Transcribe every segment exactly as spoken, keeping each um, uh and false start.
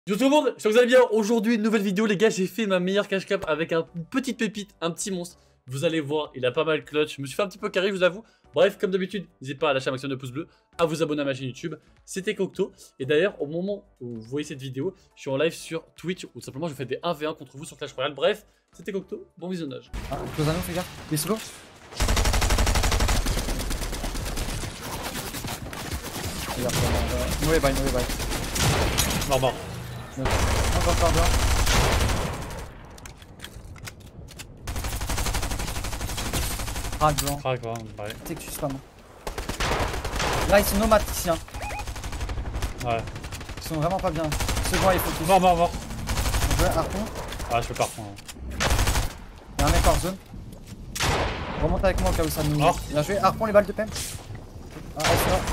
Yo tout le monde, j'espère que vous allez bien. Aujourd'hui une nouvelle vidéo les gars, j'ai fait ma meilleure cache cap avec un, une petite pépite, un petit monstre. Vous allez voir, il a pas mal clutch, je me suis fait un petit peu carré je vous avoue. Bref, comme d'habitude, n'hésitez pas à lâcher un maximum de pouces bleus, à vous abonner à ma chaîne YouTube. C'était Cocteau. Et d'ailleurs, au moment où vous voyez cette vidéo, je suis en live sur Twitch, ou tout simplement je fais des un v un contre vous sur Clash Royale. Bref, c'était Cocteau, bon visionnage. Ah, close à nous, les gars. Il est solo. Mauvais bail, mauvais bail. Mort, mort. Encore par dehors. Crac blanc. Crac, ouais, pareil. Tu sais que tu spam. Là, ils sont nomades ici. Hein. Ouais. Ils sont vraiment pas bien. Second, il faut tous. Mort, mort, mort. On peut harpon. Ah, je peux pas reprendre. Il y a un mec hors zone. Remonte avec moi au cas où ça nous. Mort. Bien joué. Harpon, les balles de P M. Ah, reste là.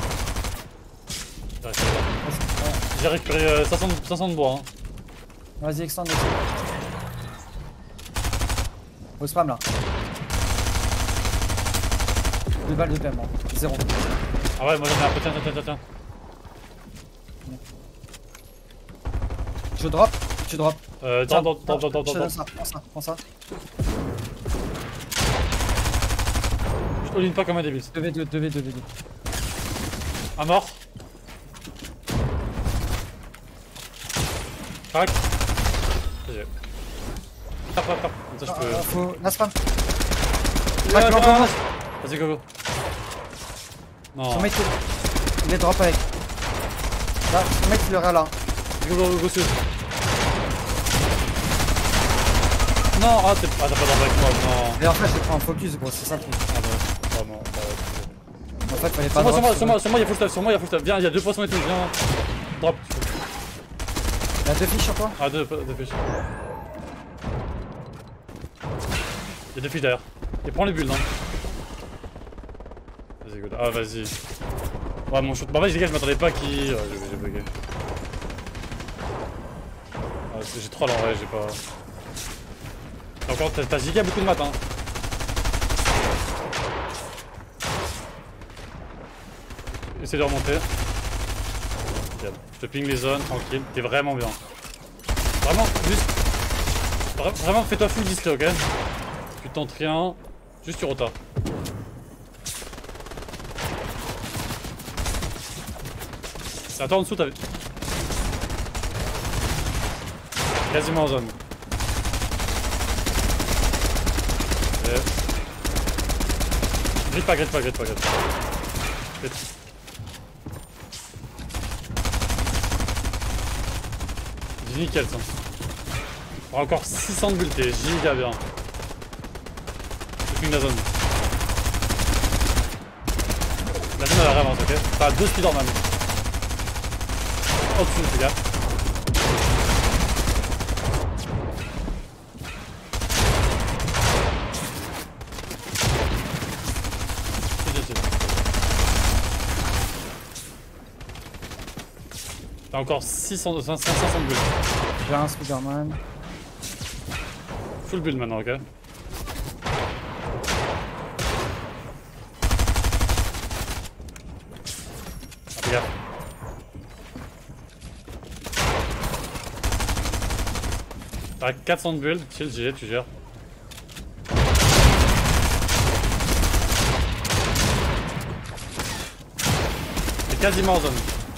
J'ai récupéré euh, cinq cents, cinq cents de bois. Hein. Vas-y, extend. Au spam là. Deux balles de P M. Hein. Zéro. Ah ouais, moi j'en ai un peu. Tiens, tiens, tiens, tiens. Je drop. Tu drop. Euh, dans, dans, dans, dans, dans, Je te dans. donne ça. Prends ça. Prends ça. Je all-in pas comme un débile. deux v deux, deux v deux, deux v deux. Un mort. Crac. G G. Frappe, frappe, frappe. Comme ça je peux. Ah, faut. La spam. Ouais, Crac, non, blanc, non, blanc. non. Vas-y, go, go. Non. Son mec, il est drop avec. Là, son mec, il est là. Go, go, go, go, go. Non, ah, t'as ah, pas drop avec moi, non. Et en fait, je prends un focus, gros, c'est ça le truc. Ah, bah, oh non, bah, ouais. En fait, fallait pas. Sur moi, sur drop, moi, sur moi, sur moi, il y a full stuff, sur moi, il y a full stuff. Viens, il y a deux poissons et tout, viens. Drop. Il y a deux fiches sur toi. Ah, deux, deux fiches. Il y a deux fiches derrière. Et prends les bulles, non. Vas-y, go. Ah, vas-y. Ouais, mon shoot. Bah, vas-y, les gars, je m'attendais pas qu'il. Ouais, j'ai bugué. Ah, j'ai trois là, ouais, j'ai pas. T'as encore. T'as giga beaucoup de maths, hein. Essaye de remonter. Regarde. Je te ping les zones, tranquille. T'es vraiment bien. Vraiment, juste. Vra vraiment, fais-toi full display, ok? Tu tentes rien. Juste tu rotas. C'est à toi en dessous, t'as vu. Quasiment en zone. Et... Grite pas, grite pas, grite pas, grite pas. Grite. J'ai nickel ça. Oh, encore six cents de bulles, t'es giga bien. Je ping la zone. La zone elle avance, ok? T'as deux speeders même. Au-dessus, les gars. T'as encore six cents, cinq cents, cinq cents de bulles. J'ai un Spiderman. Full bulle maintenant, ok? Ah, fais gaffe. T'as quatre cents de bulles, chill, G G, tu gères. T'es quasiment en zone.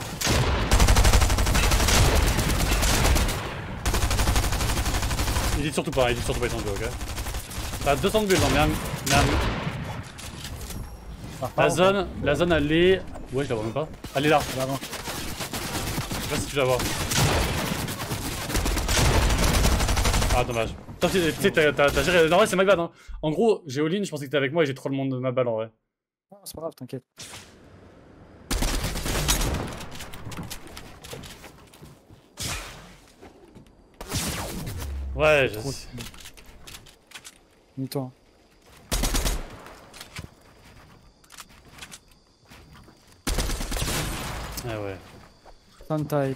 Il dit surtout pas, il dit surtout pas, ils sont deux, ok? T'as deux cents de bulles, non, mais un... Mais un... La zone, la zone elle est... Ouais, je la vois même pas. Elle est là. Là, avant. Je sais pas si tu la vois. Ah, dommage. Toi, tu sais, t'as géré... Non, ouais, c'est my bad, hein. En gros, j'ai all-in, je pensais que t'étais avec moi et j'ai trop le monde de ma balle, en vrai. Non, c'est pas grave, t'inquiète. Ouais, je... Ni-toi. Ah ouais. Sun type.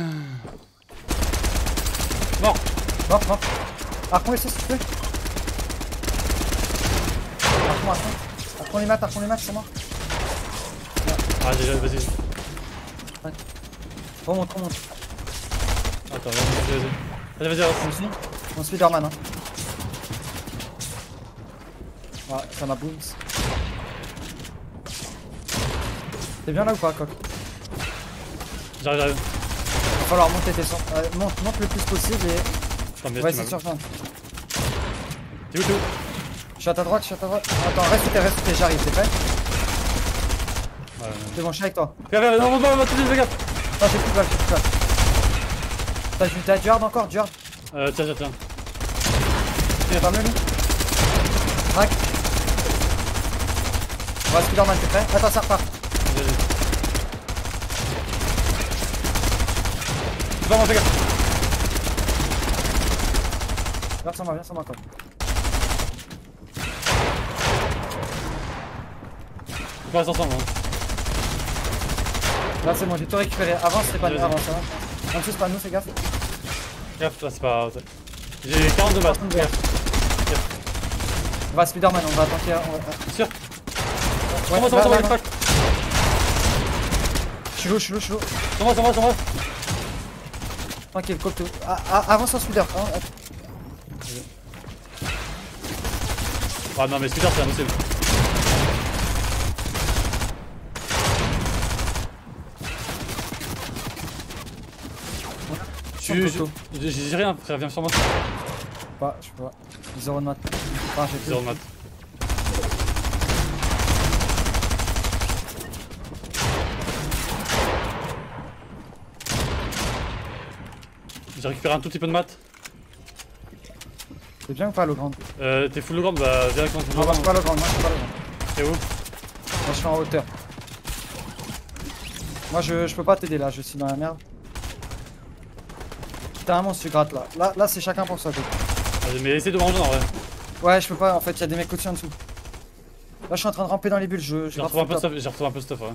Mort. Mort, mort. Arcon, essaie s'il te plaît. Arcon, arcon. Arcon les maths, arcon les maths, c'est mort. Ah, déjà, vas-y. Ouais. Remonte, remonte. Attends, vas-y, vas-y. Vas-y, vas-y, avance. On suit. On suit Spider-Man. Hein. Ouais, ça m'a boom. T'es bien là ou pas, Coq? J'arrive, j'arrive. Va falloir monter tes sons. Euh, monte, monte le plus possible et. Attends, mais On va tu essayer de m'as- surprendre. T'es où, t'es où? Je suis à ta droite, je suis à ta droite. Attends, reste où t'es, reste où t'es, j'arrive, t'es prêt? Ouais, C'est bon, je suis avec toi. viens, viens, non, non, non, non, fais gaffe. Attends, j'ai plus de balles, j'ai plus de balles. T'as du, t'as du hard encore, du hard. Euh, tiens, tiens, tiens. Pas mieux lui. Crac. On va Spider-Man, t'es prêt? Attends, ça repart. Vas-y, vas-y. Vraiment, fais gaffe. Viens sur moi, viens sur moi encore. On reste ensemble. Hein. Là c'est bon, j'ai tout récupéré. Avance, c'est pas nous, Vas-y. avance. Avance. En dessous, c'est pas nous, fais gaffe. Gaffe, là, c'est pas. J'ai quarante-deux balles. Gaffe. On va Spider-Man, on va tanker. On va... Sûr? Ouais, Sur moi, sur là, moi, sur moi, là, les là. packs. Je suis lourd, je suis lourd, je suis lourd. Sur moi, sur moi, sur moi. Tranquille, coque tout. Ah, ah, avance sur Spider. Ah, ah. Ah non, mais Spider, c'est impossible. Je suis. Coco. J'ai j'ai rien, frère, viens sur moi. Pas, je sais pas. Zéro de mat. Enfin, j'ai plus. Zéro de mat. J'ai récupéré un tout petit peu de maths. C'est bien ou pas le grand? Euh, t'es full grande, bah viens avec moi. Non, moi je suis pas le grand, moi je suis pas le grand. T'es où? Moi je suis en hauteur. Moi je, je peux pas t'aider là, je suis dans la merde. T'as un monstre, tu grattes là. Là, là c'est chacun pour soi. Quoi. Vas-y, mais essaye de manger en vrai. Ouais, je peux pas, en fait, y'a des mecs au-dessus en dessous. Là je suis en train de ramper dans les bulles, je. J'ai retrouvé un peu de stuff, j'ai retrouvé un peu de stuff, ouais.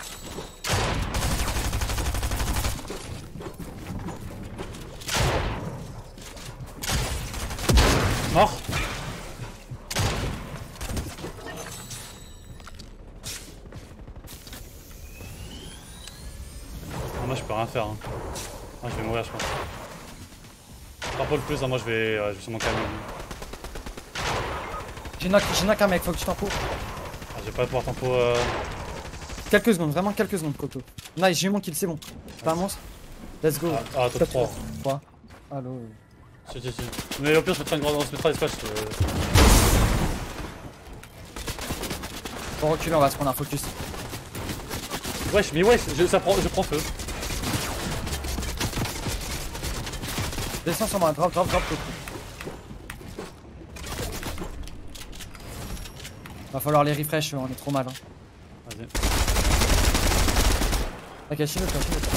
Mort. Ah, moi je peux rien faire. Hein. Ah, je vais mourir, je pense. Pas pour le plus, hein, moi je vais, euh, je vais sur mon camion. J'ai knock, j'ai knock un mec, faut que tu t'en fous. Ah, j'ai pas de pouvoir tempo. Euh... Quelques secondes, vraiment quelques secondes, Coco. Nice, j'ai eu mon kill, c'est bon. T'as un monstre? Let's go. Ah, ah, top trois. trois. Allo. Si, si, si. Mais au pire, je mettrai une grande, on se mettra des splash. Euh... Faut reculer, on va se prendre un focus. Wesh, mais wesh, je, ça prend, je prends feu. Descends sur moi, drop, drop, drop, Coco. Va falloir les refresh, on est trop mal. Hein. Vas-y. Ok, shield, toi, shield.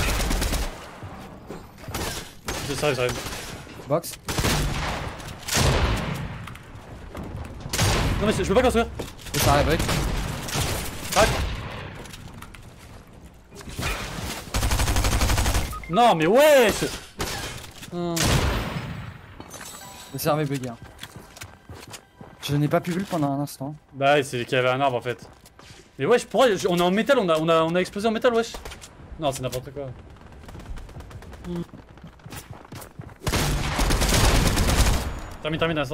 J'arrive, j'arrive. Box. Non mais je peux pas construire. Et ça arrive avec. Crac. Non mais wesh. Hum. Le serveur est bugué. Hein. Je n'ai pas pu vu pendant un instant. Bah ouais, c'est qu'il y avait un arbre en fait. Mais wesh, pourquoi on est en métal, on a, on a, on a explosé en métal, wesh. Non, c'est n'importe quoi. Hum. Termine, termine, instant.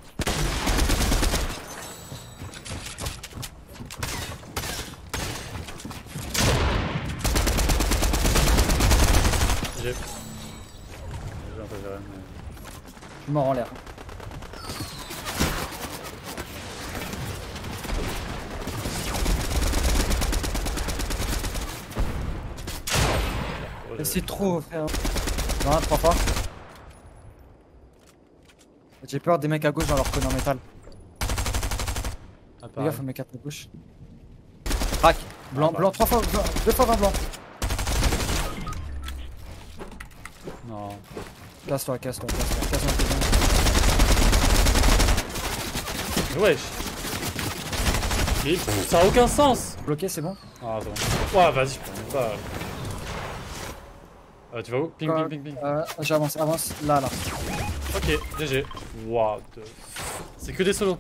J'ai. J'ai un peu géré, mais. Je suis mort en l'air. C'est trop, frère. Non, trois fois. J'ai peur des mecs à gauche dans leur cône en métal. Ah, Fais gaffe aux mecs à gauche. Crac. Blanc, Ah, bah. blanc, trois fois, blanc, deux fois vingt blanc. Non. Casse-toi, casse-toi, casse-toi, casse-toi. Mais wesh. Mais ça a aucun sens. Bloqué, c'est bon. Ah, c'est bon. Ouais, vas-y, je prends pas. Euh, tu vas où? Ping, ping, ping, ping. Euh, J'avance, avance, là, là. Ok, G G. What the... C'est que des solos.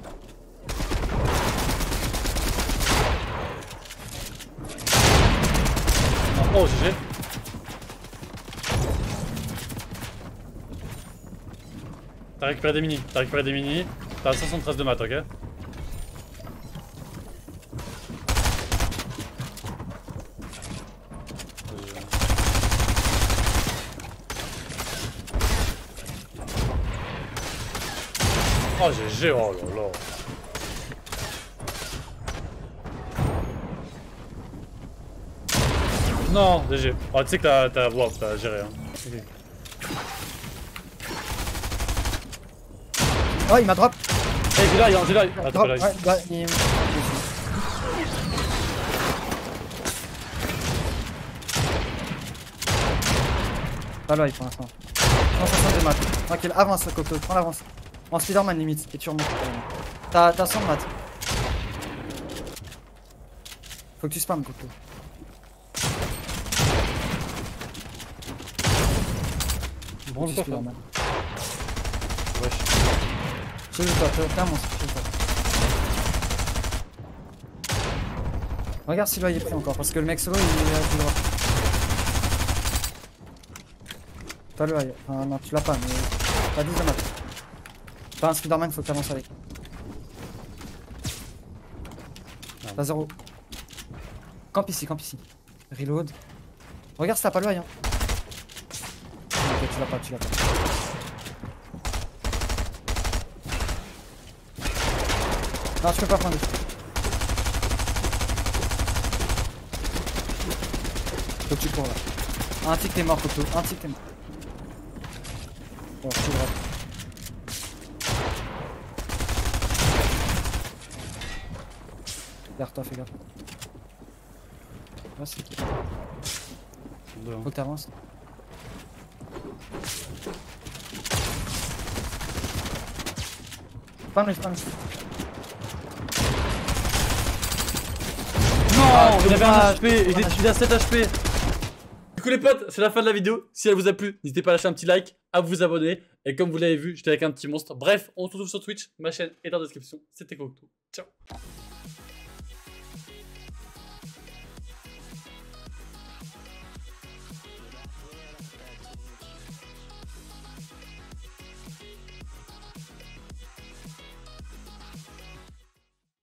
Oh, G G. T'as récupéré des mini, t'as récupéré des mini. T'as soixante-treize de maths, ok? Oh G G, oh là là. Non, G G. Oh, tu sais que t'as t'as wow, t'as géré. Hein. Okay. Oh, il m'a drop. Hey, j'ai là, j'ai là. Attends, Drop. là. Ouais, bah, il... Pas là, pour l'instant. cent soixante de maths. Tranquille, avance, Coco, prends l'avance. En Spiderman limite, et tu remontes. T'as cent de maths. Faut que tu spams, Coco. Bon, tu Spiderman. Wesh. Je joue pas, t'as un monstre, je joue pas. Regarde si là il est pris encore, parce que le mec solo il est à tout droit. T'as le high, enfin non tu l'as pas mais t'as dix de maths. T'as un Spiderman, faut que t'avances avec. T'as zéro. Camp ici, camp ici. Reload. Regarde si t'as pas le high hein. Ok tu l'as pas, tu l'as pas. Non tu peux pas prendre. Faut que tu cours là. Un tic t'es mort Coco, un tic t'es mort. Bon, je suis droit. Derrière toi, fais gaffe. Là, c'est qui? Faut que t'avances. Spam le spam. Non, ah, il avait un dommage. H P, il est à sept H P. Du coup les potes, c'est la fin de la vidéo. Si elle vous a plu, n'hésitez pas à lâcher un petit like, à vous abonner. Et comme vous l'avez vu, j'étais avec un petit monstre. Bref, on se retrouve sur Twitch, ma chaîne est en description. C'était Cocteau. Ciao.